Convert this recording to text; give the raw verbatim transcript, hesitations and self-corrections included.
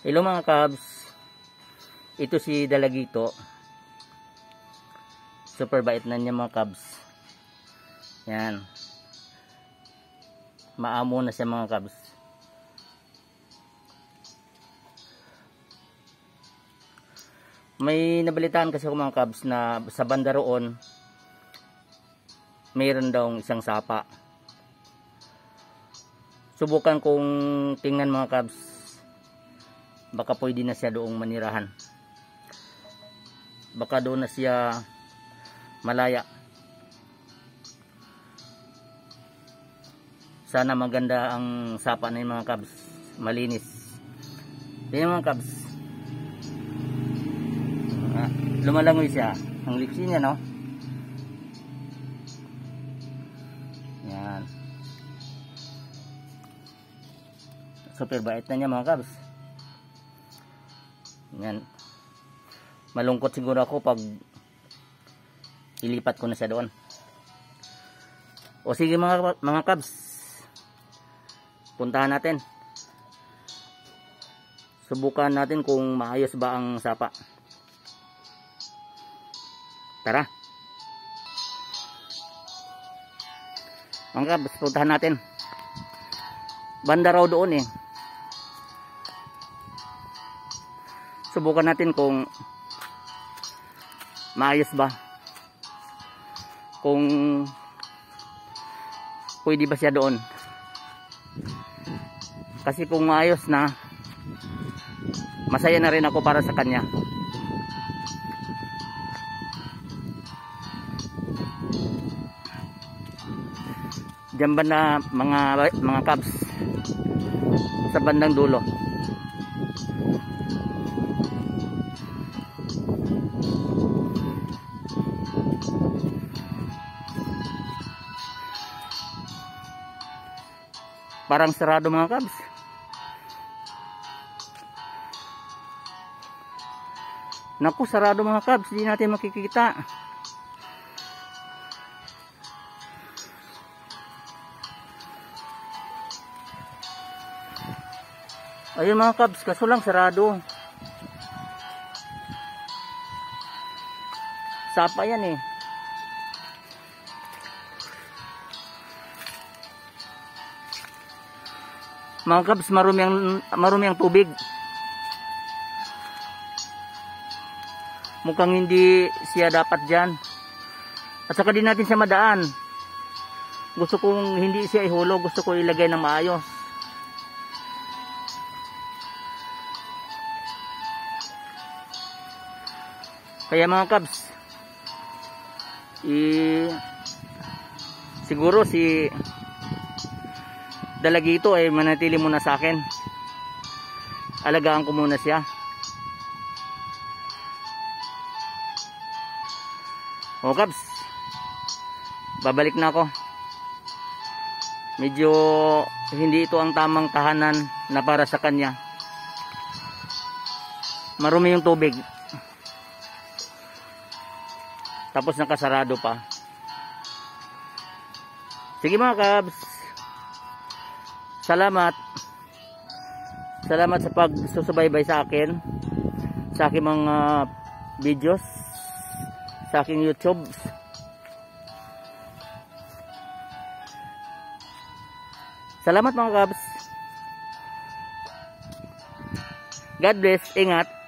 Hello mga Cubs, ito si Dalagito. Super bait na niya mga Cubs. Yan, maamo na siya mga Cubs. May nabalitaan kasi ako mga Cubs na sa banda roon mayroon daw isang sapa. Subukan kong tingnan mga Cubs, baka pwede na siya doong manirahan, baka doon na siya malaya. Sana maganda ang sapa na yung mga Cubs, malinis. Yan mga Cubs, ah, lumalangoy siya, ang lipsi niya, no? Yan, super bait na niya mga Cubs. Yan, malungkot siguro ako pag ilipat ko na siya doon. O sige mga, mga Cubs, puntahan natin, subukan natin kung maayos ba ang sapa. Tara mga Cubs, puntahan natin. Banda raw doon eh. Subukan natin kung maayos ba, kung pwede ba siya doon. Kasi kung maayos na, masaya na rin ako para sa kanya. Diyan ba na mga mga Cubs, sa bandang dulo. Parang sarado mga Cubs. Naku, sarado mga Cubs, hindi natin makikita. Ayun mga Cubs, kaso lang sarado. Sapa yan eh. Mga Cubs, marumi ang, marumi ang tubig. Mukhang hindi siya dapat dyan. At saka din natin siya madaan. Gusto kong hindi siya ihulog, gusto ko ilagay ng maayos. Kaya mga Cubs, i siguro si Dalagito ay manatili muna sa akin. Alagaan ko muna siya. O Cubs, babalik na ako. Medyo hindi ito ang tamang tahanan na para sa kanya. Marumi yung tubig, tapos nakasarado pa. Sige mga Cubs, salamat. Salamat sa pagsusubaybay sa akin, sa aking mga videos, sa aking YouTube. Salamat mga Cubs. God bless, ingat.